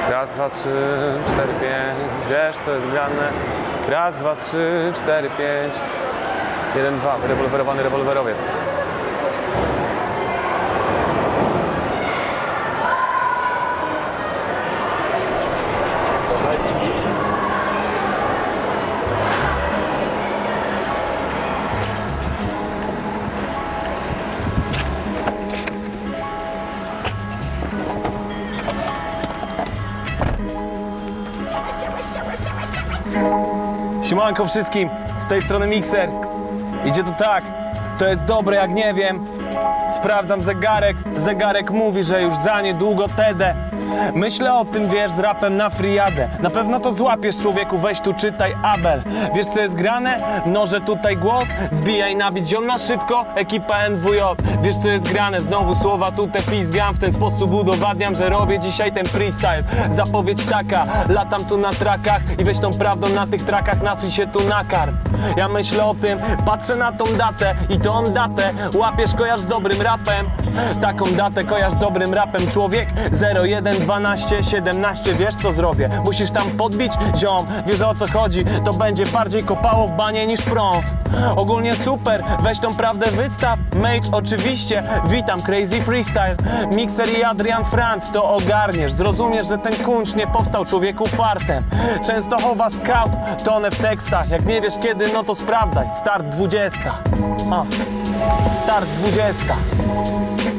Raz, dwa, trzy, cztery, pięć. Wiesz co jest grane? Raz, dwa, trzy, cztery, pięć. 1, 2. Rewolwerowany rewolwerowiec. Siemanko wszystkim, z tej strony Mikser. Idzie to tak, to jest dobre jak nie wiem. Sprawdzam zegarek, zegarek mówi, że już za niedługo TD. Myślę o tym, wiesz, z rapem na frijadę. Na pewno to złapiesz, człowieku, weź tu czytaj Abel. Wiesz co jest grane? Mnożę tutaj głos, wbijaj nabić ziom na szybko, ekipa NWJ. Wiesz co jest grane? Znowu słowa tutaj pizgam, w ten sposób udowadniam, że robię dzisiaj ten freestyle. Zapowiedź taka, latam tu na trakach i weź tą prawdą na tych trakach, napij się tu nakarm. Ja myślę o tym, patrzę na tą datę i tą datę łapiesz, kojarz z dobrym rapem. Taką datę kojarz z dobrym rapem, człowiek. 01, 12, 17, wiesz co zrobię? Musisz tam podbić, ziom, wiesz o co chodzi. To będzie bardziej kopało w banie niż prąd. Ogólnie super, weź tą prawdę wystaw. Mage oczywiście, witam, crazy freestyle. Mikser i Adrian Franz, to ogarniesz. Zrozumiesz, że ten kuncz nie powstał człowieku fartem. Częstochowa scout, tonę w tekstach. Jak nie wiesz kiedy, no to sprawdzaj. Start 20. Start 20.